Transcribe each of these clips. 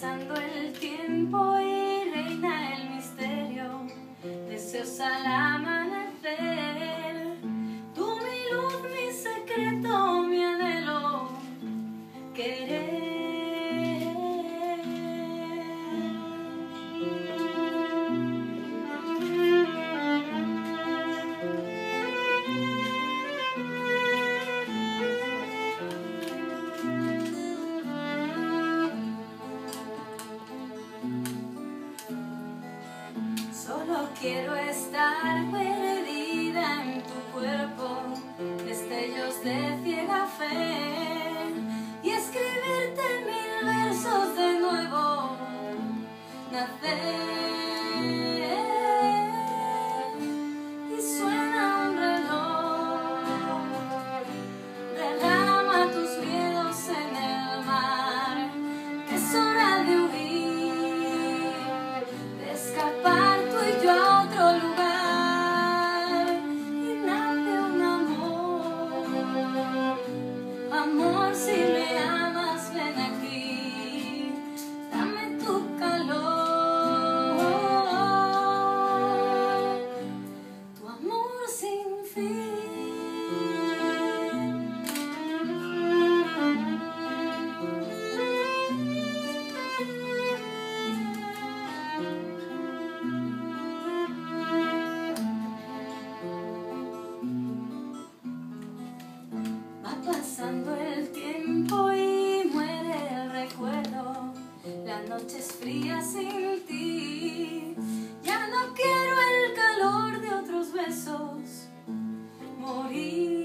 pasando el tiempo y reina el misterio, deseos al amanecer. Tú mi luz, mi secreto, mi anhelo, querer. Solo quiero estar perdida en tu cuerpo, destellos de ciega fe, y escribirte 1000 versos de nuevo, nacer. Y suena un reloj, derrama tus miedos en el mar, que es hora de huir, de escapar yo a otro lugar, y nace un amor, si me amas ven aquí, dame tu calor, tu amor sin fin. Pasando el tiempo y muere el recuerdo, la noche es fría sin ti. Ya no quiero el calor de otros besos, morir.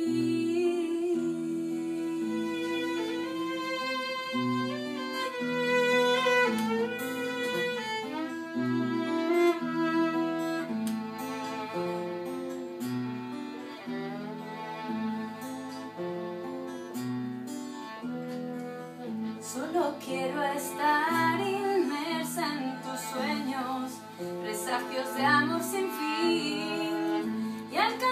Solo quiero estar inmersa en tus sueños, presagios de amor sin fin, y alcanzar